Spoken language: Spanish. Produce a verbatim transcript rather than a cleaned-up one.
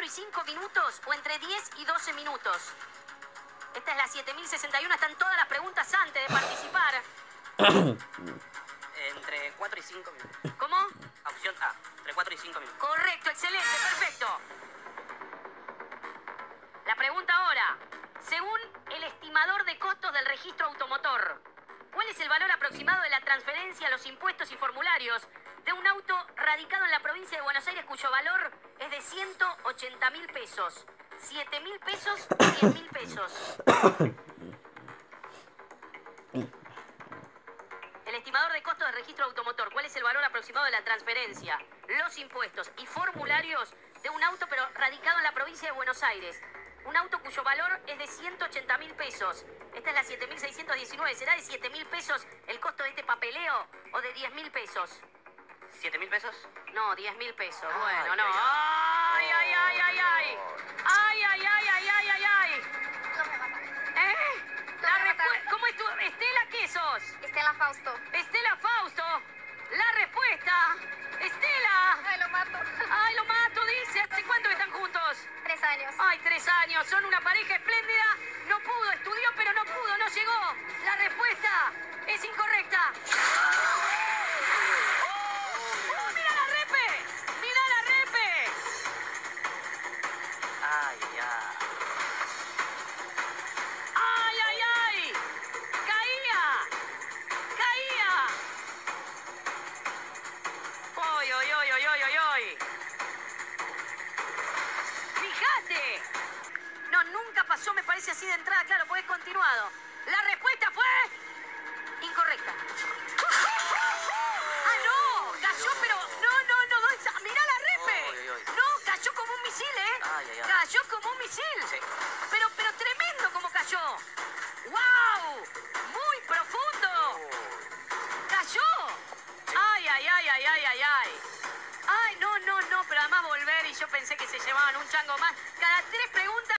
y cinco minutos o entre diez y doce minutos? Esta es la siete mil sesenta y uno. Están todas las preguntas antes de participar. Entre cuatro y cinco minutos. ¿Cómo? Opción A. Entre cuatro y cinco minutos. Correcto, excelente, perfecto. La pregunta ahora. Según el estimador de costos del registro automotor, ¿cuál es el valor aproximado de la transferencia a los impuestos y formularios de un auto radicado en la provincia de Buenos Aires cuyo valor es de ciento ochenta mil pesos? ¿siete mil pesos o diez mil pesos? El estimador de costos del registro automotor, ¿cuál es el valor aproximado de la transferencia, los impuestos y formularios de un auto pero radicado en la provincia de Buenos Aires? Un auto cuyo valor es de ciento ochenta mil pesos. Esta es la siete mil seiscientos diecinueve. ¿Será de siete mil pesos el costo de este papeleo o de diez mil pesos? ¿siete mil pesos? No, diez mil pesos. Ay, Bueno, ay, no. Ay, ay, ay, ay, ay. Ay, ay, ay, ay, ay, ay, ay. ¿Eh? La respuesta. ¿Cómo es tu? ¿Estela qué sos? Estela Fausto. Estela Fausto. La respuesta. Estela. Ay, lo mato. Ay, lo mato, dice. ¿Hace cuánto que están juntos? Tres años. Ay, tres años. Son una pareja espléndida. No pudo, estudió, pero no pudo, no llegó. La respuesta es incorrecta. ¡Oh, mira la repe! ¡Mira la repe! Ay, ya. ¡Ay, ay, ay! ¡Caía! ¡Caía! ¡Oy, oy, oy, oy, oy, oy, oy! ¡Fíjate! No, nunca pasó, me parece así de entrada, claro, pues es continuado. La respuesta fue incorrecta. ¡Ah, no! Cayó, pero... No, no, no, no, mirá la repe. Oy, oy, oy. No, cayó como un misil, ¿eh? Ay, ay, ay. Cayó como un misil. Sí. Pero, pero tremendo como cayó. ¡Wow! Muy profundo. ¡Cayó! ¡Ay, ay, ay, ay, ay, ay, ay! Ay, no, no, no, pero además volver y yo pensé que se llevaban un chango más. Cada tres preguntas